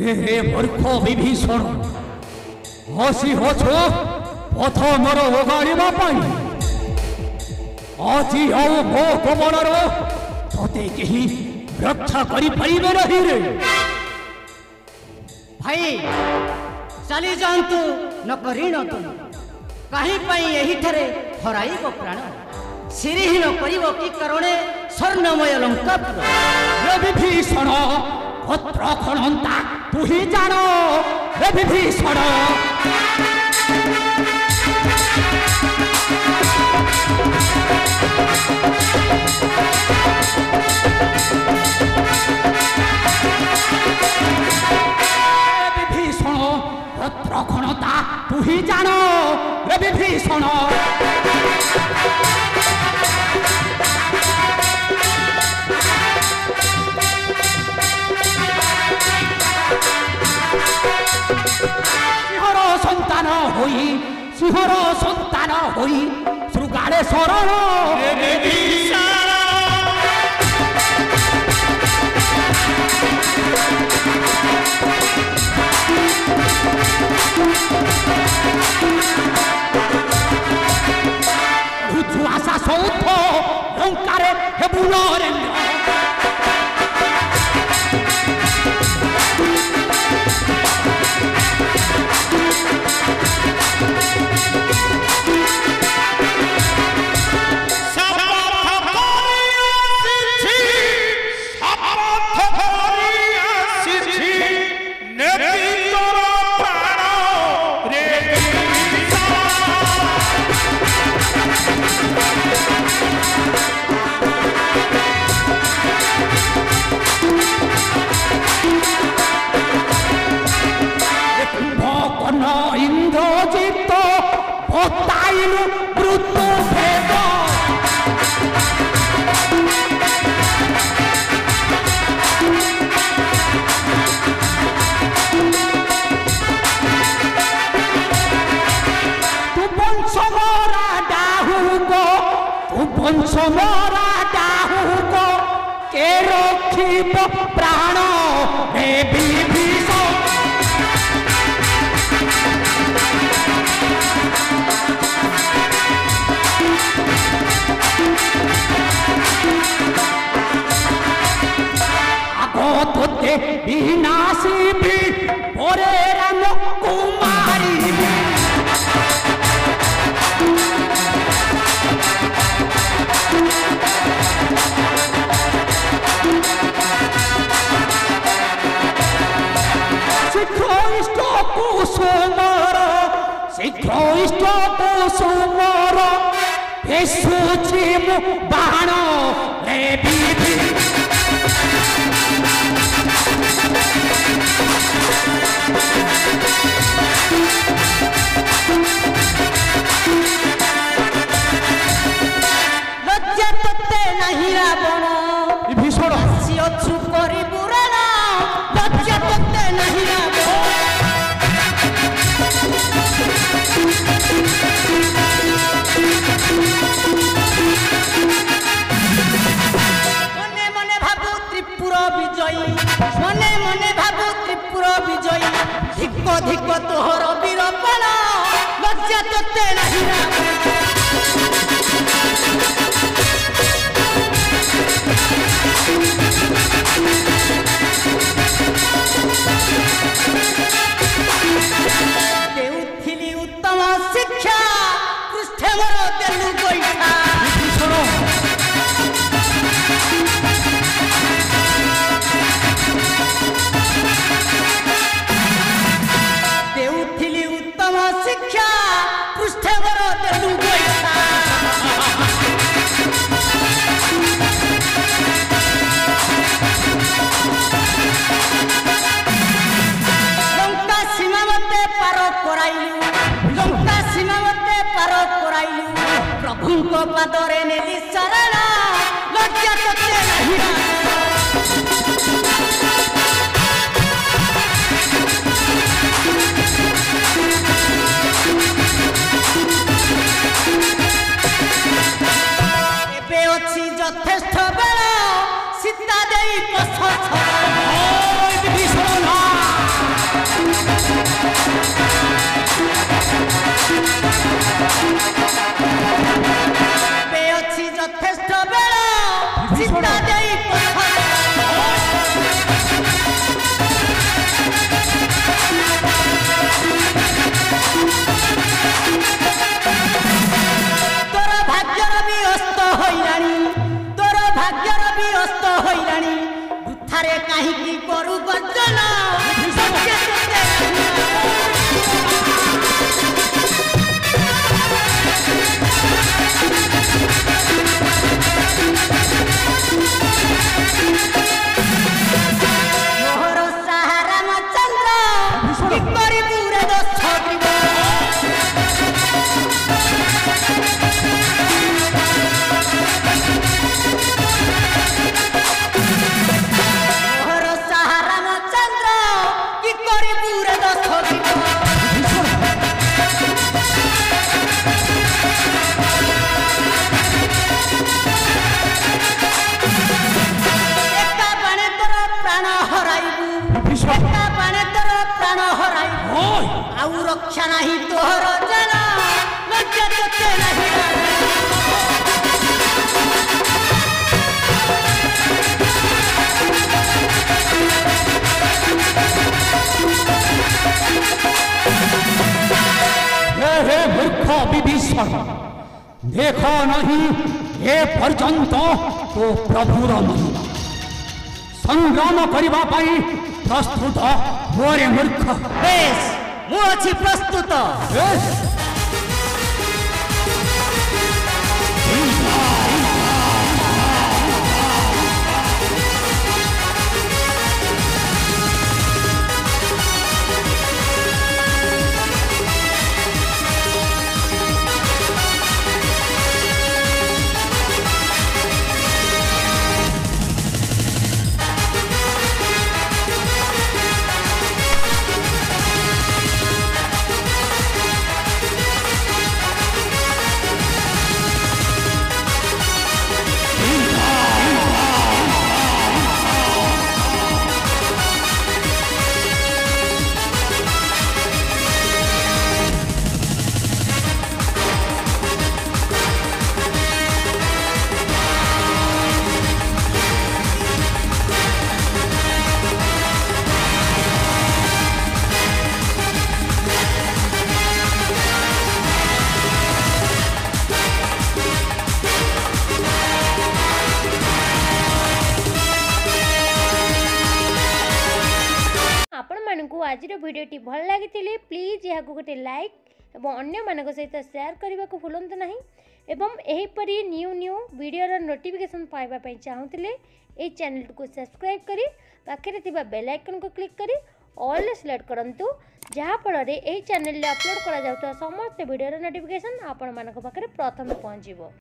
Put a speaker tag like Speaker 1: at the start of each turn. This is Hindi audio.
Speaker 1: रे मूर्ख विभीषण हसी हछु पथ मोर ओगाड़िबा पाई आज आउ मो कमलर तोते केही रक्षा करि परिबे नहीं रे
Speaker 2: भाई चली जातु न करिण तुम कहीं यही ठरे हराइब प्राण सिरिहीन करिब कि कारणे स्वर्णमय लंकापुर
Speaker 1: रे विभीषण पत्र खणंता तू ही जान रे विभीषण विभीषण पत्र खणता तू ही जान रे विभीषण सिंहर संतान होई श्रुगाड़े शरण आशा सौथ लंकारे हेबु नरेन्द्र इंद्रजित बताइलु मृत्यु भेद तू वंश मोरा डाहुको तू वंश मोरा डाहुको के रखिब प्राण हे विभीषण तोते विनाशी भी पोरे राम कुमारी शीघ्र इष्ट कुसुमर शीघ्र इष्ट कुसुमर भेषुछि मु बाण रे विधि
Speaker 2: लज्जा तोते नहीं रावण
Speaker 1: विभीषण
Speaker 2: हसी अछु करी पुराण लज्जा तोते नहीं रावण मने मने भाबु त्रिपुर विजयी मने मने भाबु त्रिपुर विजयी धिक धिक तोहर वीरपण लज्जा तोते नहीं रावण देउथिली उत्तम शिक्षा पृष्ठे मोर देलु बैठा देउथिली उत्तम शिक्षा पृष्ठे मोर देलु बैठा लंका सीमा मते पार कराइलु लंका सीमा मते पार कराइलु प्रभुଙ୍କ ପାଦରେ ନେଲି ଶରଣ ଲଜ୍ଜା ତୋତେ ନାହିଁ ଏବେ ଅଛି ଯଥେଷ୍ଟ ବେଳ ସୀତା ଦେଇ ପଛ ଛଡ଼ା
Speaker 1: विभीषण
Speaker 2: आउ रक्षा नहीं तोहर जना लज्जा तोते नहीं
Speaker 1: हे मूर्ख विभीषण देखो नहीं ए पर्यंत तो प्रभुर महिमा संग्राम करबा पाई प्रस्तुत मोरे मूर्ख
Speaker 2: बेश मु अछि प्रस्तुत
Speaker 3: आज भिडियोटी भल लगी प्लीज यहाँ गोटे लाइक और अन्य मानक सहित शेयर करने को भूलु ना एवं यहीपरी न्यू न्यू वीडियोर नोटिफिकेशन पाइबापी चाहूले ये चैनल को सब्सक्राइब करी पाखे बेल आइकन को क्लिक करी ऑल सिलेक्ट करूँ जहाँफल ये चैनल अपलोड करा समस्त वीडियोर नोटिफिकेशन आपण मानक पाखे प्रथम पहुँचब।